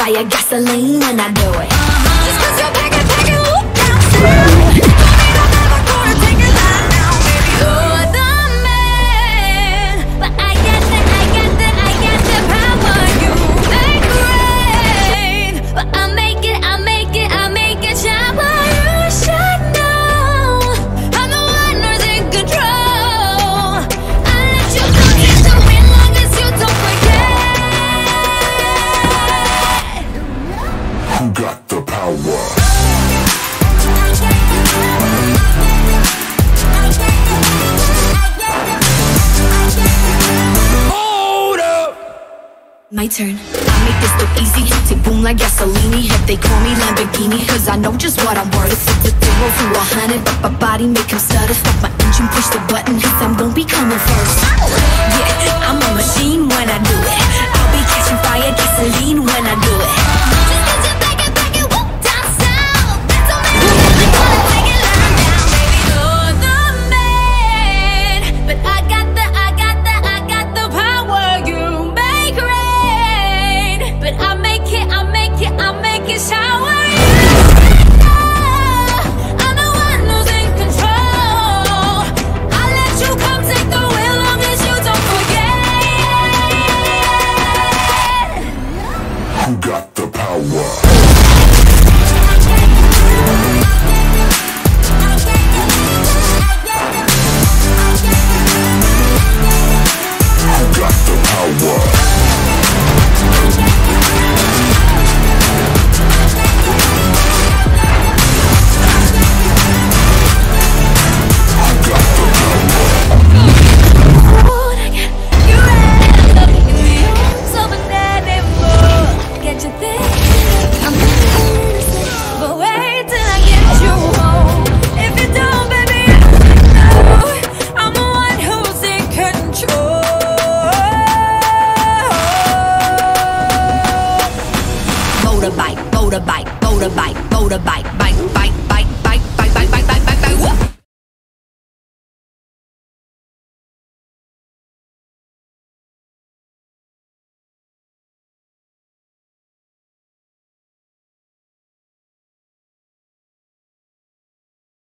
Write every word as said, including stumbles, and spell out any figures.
fire, gasoline when I do it. Just cause you're packing, packing, look down slow. Don't need another quarter, take it out now, baby. You're the man, but I got the, I got the, I got the power. You make rain, but I make it, I make it, I make it shower. You should know I'm the one who's in control. I let you go get the win long as you don't forget. Who got the power? Hold up! My turn. I make this look easy. Tick boom like gasoline. If they call me Lamborghini, cause I know just what I'm worth. It's a zero to a hundred, but my body make him stutter. Stop my engine, push the button, cause I'm gon' be coming first. Yeah, I'm a machine when I do it. I'll be catching fire, gasoline when I do it.